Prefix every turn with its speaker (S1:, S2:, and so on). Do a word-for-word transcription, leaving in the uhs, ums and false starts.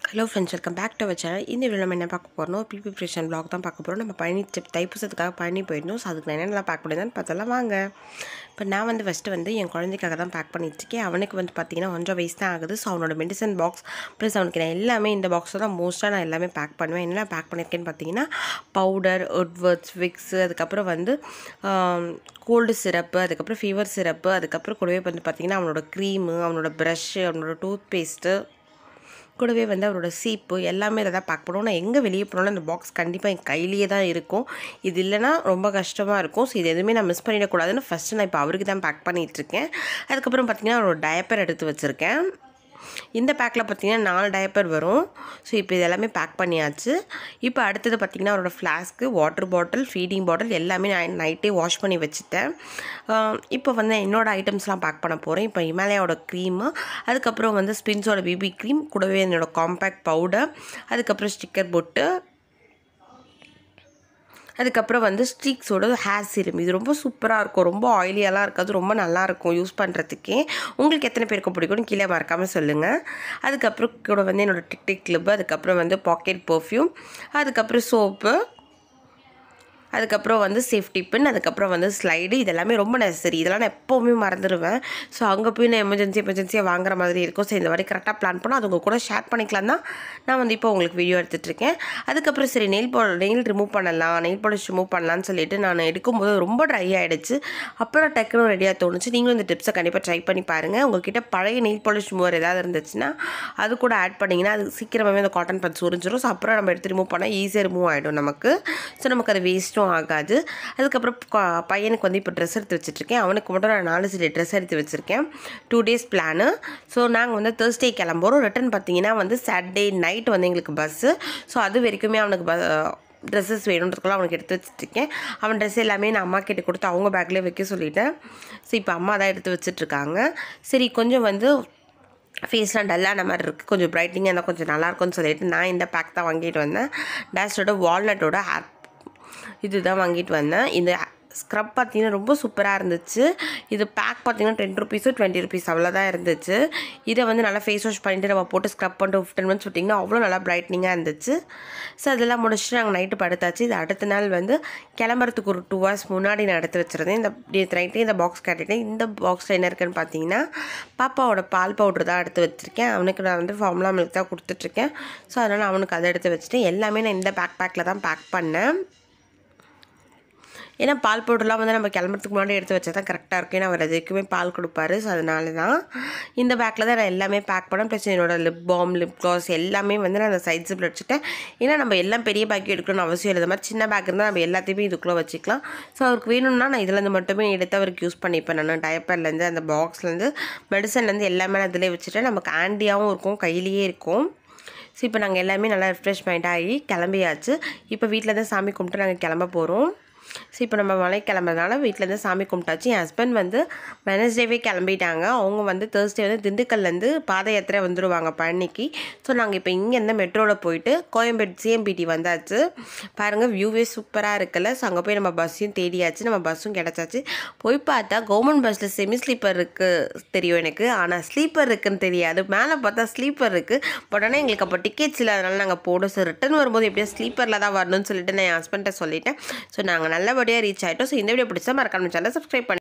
S1: Hello friends, welcome back to our channel. In this video, we will talk about P P preparation vlog. We will Palani Thaipusam Palani போயிடணும். So அதுக்கு நான் என்னெல்லாம் back பண்ணிதான் பார்த்தலாம் வாங்க. இப்போ நான் வந்து ஃபர்ஸ்ட் வந்து என் குழந்தைக்காக தான் பேக் பண்ணிட்டு இருக்கேன். அவனுக்கு வந்து பாத்தீங்கன்னா ஒன்றரை வயசு தான் ஆகுது. சோ அவனோட மெடிசன் பாக்ஸ் ப்ளஸ் அவனுக்கு நான் எல்லாமே இந்த பாக்ஸ்ல தான் மோஸ்டா நான் எல்லாமே பேக் பண்ணுவேன். என்னெல்லாம் பேக் பண்ணிருக்கேன்னு பாத்தீங்கன்னா பவுடர், உட்வர்ட்ஸ், விக்ஸ், அதுக்கு அப்புறம் வந்து கோல்டு சிரப், அதுக்கு அப்புறம் ஃபீவர் சிரப், அதுக்கு அப்புறம் கூடவே வந்து பாத்தீங்கன்னா அவனோட க்ரீம், அவனோட பிரஷ், அவனோட டூத் பேஸ்ட் கூடவே வந்து அவரோட சீப்பு எல்லாமே இதை தான் பேக் பண்ணுவோம். நான் எங்கே வெளியே போனாலும் அந்த பாக்ஸ் கண்டிப்பாக என் கையிலேயே தான் இருக்கும். இது இல்லைனா ரொம்ப கஷ்டமாக இருக்கும். ஸோ இது எதுவுமே நான் மிஸ் பண்ணிடக்கூடாதுன்னு ஃபஸ்ட்டு நான் இப்போ அவருக்கு தான் பேக் பண்ணிகிட்ருக்கேன். அதுக்கப்புறம் பார்த்திங்கன்னா அவரோட டயப்பர் எடுத்து வச்சுருக்கேன். இந்த பேக்கில் பார்த்திங்கன்னா நாலு டயப்பர் வரும். ஸோ இப்போ இது எல்லாமே பேக் பண்ணியாச்சு. இப்போ அடுத்தது பார்த்திங்கன்னா அவரோட ஃப்ளாஸ்க்கு, வாட்டர் பாட்டில், ஃபீடிங் பாட்டில் எல்லாமே நான் நைட்டே வாஷ் பண்ணி வச்சுட்டேன். இப்போ வந்து என்னோடய ஐட்டம்ஸ்லாம் பேக் பண்ண போகிறேன். இப்போ இமாலயாவோட க்ரீமு, அதுக்கப்புறம் வந்து ஸ்பின்ஸோட பிபி க்ரீம், கூடவே என்னோடய காம்பேக்ட் பவுடர், அதுக்கப்புறம் ஸ்டிக்கர் பொட்டு, அதுக்கப்புறம் வந்து ஸ்ட்ரீக்ஸோட ஹேர் சீரம். இது ரொம்ப சூப்பராக இருக்கும், ரொம்ப ஆயிலியெல்லாம் இருக்காது, ரொம்ப நல்லாயிருக்கும் யூஸ் பண்ணுறதுக்கே. உங்களுக்கு எத்தனை பேருக்கு பிடிக்கும்னு கீழே மறக்காமல் சொல்லுங்கள். அதுக்கப்புறம் கூட வந்து என்னோடய டிக் டிக் கிளிப்பு, அதுக்கப்புறம் வந்து பாக்கெட் பர்ஃப்யூம், அதுக்கப்புறம் சோப்பு, அதுக்கப்புறம் வந்து சேஃப்டி பின், அதுக்கப்புறம் வந்து ஸ்லைடு. இதெல்லாமே ரொம்ப நெசசரி. இதெல்லாம் நான் எப்போவுமே மறந்துடுவேன். ஸோ அங்கே போய் நான் எமர்ஜென்சி எமர்ஜென்சியாக வாங்குற மாதிரி இருக்கும். ஸோ இந்த மாதிரி கரெக்டாக பிளான் பண்ணால் அது உங்கள் கூட ஷேர் பண்ணிக்கலாம் தான் நான் வந்து இப்போ உங்களுக்கு வீடியோ எடுத்துகிட்ருக்கேன். அதுக்கப்புறம் சரி நெயில் பா நெயில் ரிமூவ் பண்ணலாம், நெயில் பாலிஷ் ரிமூவ் பண்ணலான்னு சொல்லிட்டு நான் எடுக்கும்போது ரொம்ப ட்ரை ஆகிடுச்சு. அப்புறம் டக்குனு ரெடியாக தோணுச்சு. நீங்களும் இந்த டிப்ஸை கண்டிப்பாக ட்ரை பண்ணி பாருங்கள். உங்கள்கிட்ட பழைய நெயில் பாலிஷ் ரிமூவர் ஏதாவது இருந்துச்சுன்னா அது கூட ஆட் பண்ணிங்கன்னா அது சீக்கிரமாகவே அந்த காட்டன் பட்ஸ் உறிஞ்சிடும். ஸோ அப்புறம் நம்ம எடுத்து ரிமூவ் பண்ணால் ஈஸியாக ரிமூவ் ஆகிடும் நமக்கு. ஸோ நமக்கு அது வேஸ்ட்டும் ஆகாது. அதுக்கப்புறம் பையனுக்கு வந்து இப்போ ட்ரெஸ் எடுத்து வச்சுட்ருக்கேன். அவனுக்கு மட்டும் நான் நாலு சில ட்ரெஸ் எடுத்து வச்சுருக்கேன். Two days plan. ஸோ நாங்கள் வந்து தேர்ஸ்டே கிளம்புறோம். ரிட்டன் பார்த்தீங்கன்னா வந்து சாட்டர்டே நைட் வந்து எங்களுக்கு பஸ்ஸு. ஸோ அது வரைக்குமே அவனுக்கு ப ட்ரெஸ்ஸஸ் வேணுன்றதுக்கெல்லாம் அவனுக்கு எடுத்து வச்சுட்ருக்கேன். அவன் ட்ரெஸ் எல்லாமே நான் அம்மா கிட்ட கொடுத்து அவங்க பேக்லேயே வைக்க சொல்லிட்டேன். ஸோ இப்போ அம்மா தான் எடுத்து வச்சுட்ருக்காங்க. சரி கொஞ்சம் வந்து ஃபேஸ்லாம் டல்லான மாதிரி இருக்குது, கொஞ்சம் பிரைட்னிங்காக இருந்தால் கொஞ்சம் நல்லாயிருக்கும்னு சொல்லிட்டு நான் இந்த பேக் தான் வாங்கிட்டு வந்தேன். டேஸ்டோட வால்நட்டோட ஹேர் இது தான் வாங்கிட்டு வந்தேன். இந்த ஸ்க்ரப் பார்த்திங்கன்னா ரொம்ப சூப்பராக இருந்துச்சு. இது பேக் பார்த்திங்கன்னா டென் ருபீஸோ டுவெண்ட்டி ருபீஸ் அவ்வளோதான் இருந்துச்சு. இதை வந்து நல்லா ஃபேஸ் வாஷ் பண்ணிவிட்டு நம்ம போட்டு ஸ்க்ரப் பண்ணிட்டு ஃபிஃப்டீன் மினிட்ஸ் விட்டிங்கன்னா அவ்வளோ நல்லா பிரைட்னிங்காக இருந்துச்சு. ஸோ அதெல்லாம் முடிச்சுட்டு நாங்கள் நைட்டு படுத்தாச்சு. இது அடுத்த நாள் வந்து கிளம்புறதுக்கு ஒரு டூ ஹவர்ஸ் முன்னாடி நான் எடுத்து வச்சுருந்தேன். இந்த நைட்டே இந்த பாக்ஸ் கேட்டுட்டேன். இந்த பாக்ஸில் என்ன இருக்குன்னு பார்த்தீங்கன்னா பாப்பாவோட பால் பவுட்ரு தான் எடுத்து வச்சுருக்கேன். அவனுக்கு நான் வந்து ஃபார்முலா மில்க் தான் கொடுத்துட்ருக்கேன். ஸோ அதனால் அவனுக்கு அதை எடுத்து வச்சுட்டேன். எல்லாமே நான் இந்த பேக் பேக்கில் தான் பேக் பண்ணேன். ஏன்னா பால் பவுடர்லாம் வந்து நம்ம கிளம்புறதுக்கு முன்னாடி எடுத்து வச்சா தான் கரெக்டாக இருக்கும். ஏன்னா அவர் அது வரைக்குமே பால் கொடுப்பாரு. ஸோ அதனால தான் இந்த பேக்கில் தான் நான் எல்லாமே பேக் பண்ணேன். ப்ளஸ் என்னோடய லிப் பாம், லிப் க்ளாஸ் எல்லாமே வந்து நான் அந்த சைட் ஜிப்பில் வச்சுட்டேன். ஏன்னா நம்ம எல்லாம் பெரிய பேக்கே எடுக்கணும்னு அவசியம் இல்லை. இந்த மாதிரி சின்ன பேக் இருந்தால் நம்ம எல்லாத்தையுமே இதுக்குள்ளே வச்சுக்கலாம். ஸோ அவருக்கு வேணும்னா நான் இதுலேருந்து மட்டுமே எடுத்து அவருக்கு யூஸ் பண்ணிப்பேன். நான் டயப்பர்லேருந்து அந்த பாக்ஸ்லேருந்து மெடிசன்லேருந்து எல்லாமே நான் இதிலே வச்சுட்டேன். நமக்கு ஹேண்டியாகவும் இருக்கும், கையிலேயே இருக்கும். ஸோ இப்போ நாங்கள் எல்லாமே நல்லா ரிஃப்ரெஷ்மெண்ட் ஆகி கிளம்பியாச்சு. இப்போ வீட்டில் தான் சாமி கும்பிட்டு நாங்கள் கிளம்ப போகிறோம். ஸோ இப்போ நம்ம மலை கிளம்புறதுனால வீட்டிலேருந்து சாமி கும்பிட்டாச்சு. என் ஹஸ்பண்ட் வந்து வெனஸ்டேவே கிளம்பிட்டாங்க. அவங்க வந்து தேர்ஸ்டே வந்து திண்டுக்கல்லேருந்து பாத யாத்திரை வந்துடுவாங்க பழனிக்கு. ஸோ நாங்கள் இப்போ இங்கேருந்து மெட்ரோவில் போயிட்டு கோயம்பேடு சிஎம்பிடி வந்தாச்சு. பாருங்கள் வியூவே சூப்பராக இருக்குல்ல. ஸோ அங்கே போய் நம்ம பஸ்ஸையும் தேடியாச்சு, நம்ம பஸ்ஸும் கிடச்சாச்சு. போய் பார்த்தா கவர்மெண்ட் பஸ்ஸில் செமி ஸ்லீப்பர் இருக்குது தெரியும் எனக்கு, ஆனால் ஸ்லீப்பர் இருக்குதுன்னு தெரியாது. மேலே பார்த்தா ஸ்லீப்பர் இருக்குது. பட் ஆனால் எங்களுக்கு அப்போ டிக்கெட்ஸ் இல்லை, அதனால் நாங்கள் போடும். ஸோ ரிட்டன் வரும்போது எப்படியா ஸ்லீப்பரில் தான் வரணும்னு சொல்லிட்டு நான் என் ஹஸ்பண்ட்டை சொல்லிட்டேன். ஸோ நாங்கள் நல்லபடியாக ரீச் ஆகிட்டோம். ஸோ இந்த வீடியோ பிடிச்சா மறக்காம சேனலை சப்ஸ்கிரைப் பண்ணி